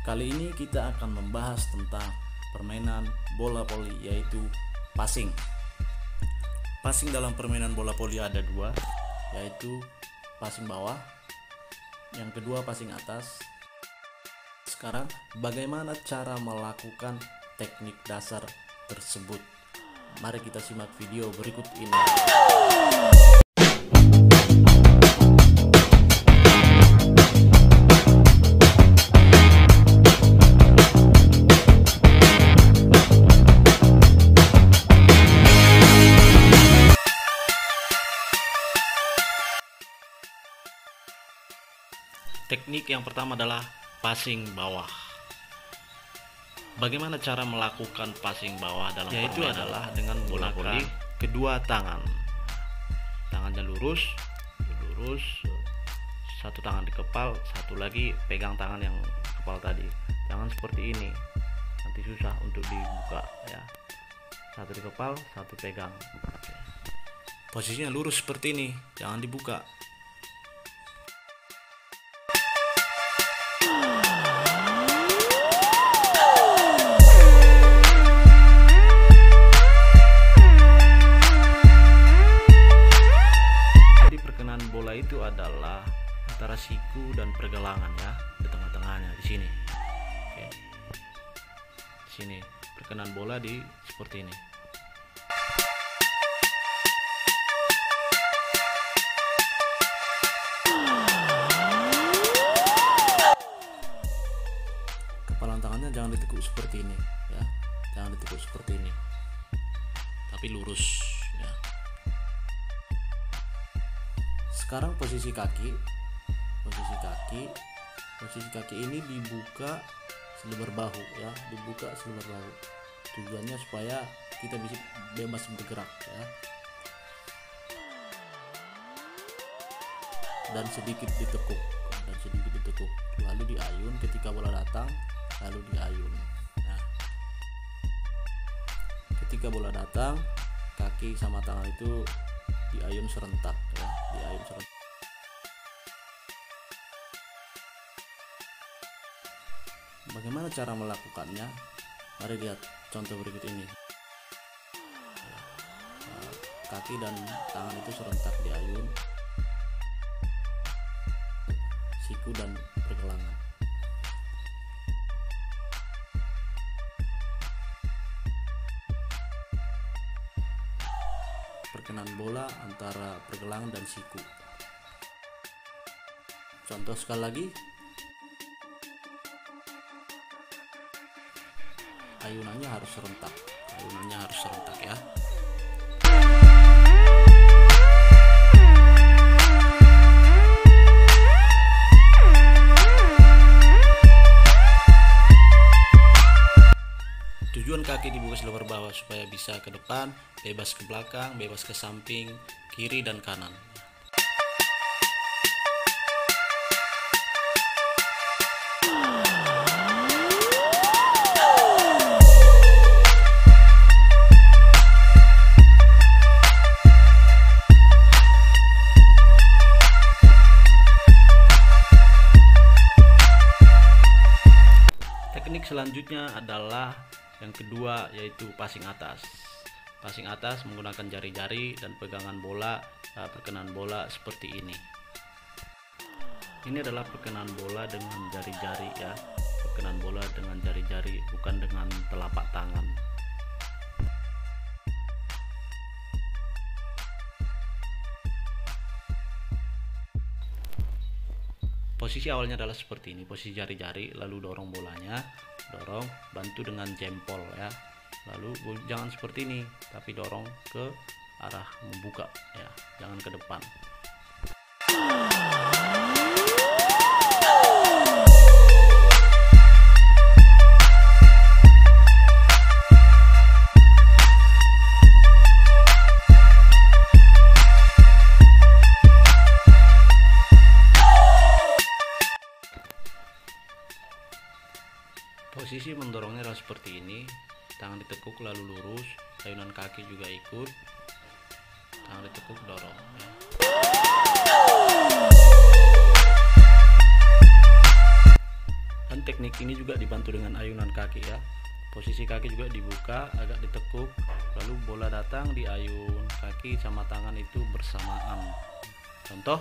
Kali ini kita akan membahas tentang permainan bola voli, yaitu passing. Passing dalam permainan bola voli ada dua, yaitu passing bawah, yang kedua passing atas. Sekarang bagaimana cara melakukan teknik dasar tersebut? Mari kita simak video berikut ini. Teknik yang pertama adalah passing bawah. Bagaimana cara melakukan passing bawah dalam yaitu adalah dengan menggunakan kedua tangan. Tangannya lurus, satu tangan di kepal, satu lagi pegang tangan yang kepal tadi. Jangan seperti ini, nanti susah untuk dibuka ya. Satu di kepal, satu pegang. Posisinya lurus seperti ini, jangan dibuka. Bola itu adalah antara siku dan pergelangan ya, di tengah-tengahnya di sini. Oke. Di sini perkenan bola di seperti ini. Kepalan tangannya jangan ditekuk seperti ini ya. Jangan ditekuk seperti ini. Tapi lurus ya. Sekarang posisi kaki ini dibuka selebar bahu ya, dibuka selebar bahu. Tujuannya supaya kita bisa bebas bergerak ya. Dan sedikit ditekuk, lalu diayun ketika bola datang, lalu diayun. Nah, ketika bola datang, kaki sama tangan itu diayun serentak ya, diayun serentak. Bagaimana cara melakukannya? Mari lihat contoh berikut ini. Kaki dan tangan itu serentak diayun, siku dan pergelangan. Perkenan bola antara pergelangan dan siku. Contoh sekali lagi. Ayunannya harus serentak ya. Tujuan kaki dibuka selebar bawah supaya bisa ke depan, bebas ke belakang, bebas ke samping, kiri dan kanan. Teknik selanjutnya adalah yang kedua, yaitu passing atas. Passing atas menggunakan jari-jari dan pegangan bola, perkenan bola seperti ini. Ini adalah perkenan bola dengan jari-jari ya. Perkenan bola dengan jari-jari, bukan dengan telapak tangan. Posisi awalnya adalah seperti ini, posisi jari-jari, lalu dorong bolanya, bantu dengan jempol ya. Lalu jangan seperti ini, tapi dorong ke arah membuka ya, jangan ke depan. Posisi mendorongnya adalah seperti ini, tangan ditekuk lalu lurus, ayunan kaki juga ikut, tangan ditekuk dorong ya. Dan teknik teknik ini juga dibantu dengan ayunan kaki ya. Posisi kaki juga dibuka, agak ditekuk, lalu bola datang diayun, kaki sama tangan itu bersamaan. Contoh.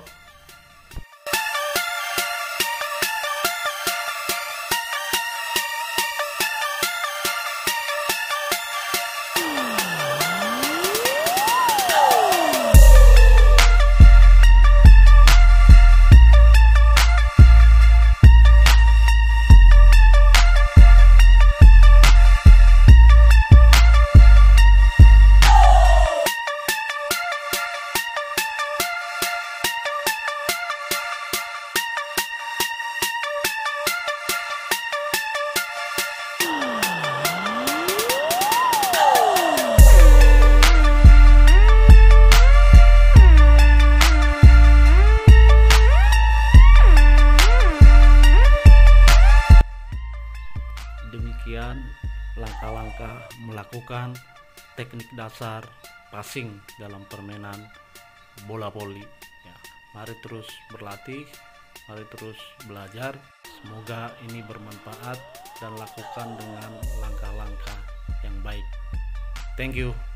Demikian langkah-langkah melakukan teknik dasar passing dalam permainan bola voli ya. Mari terus berlatih, mari terus belajar. Semoga ini bermanfaat dan lakukan dengan langkah-langkah yang baik. Thank you.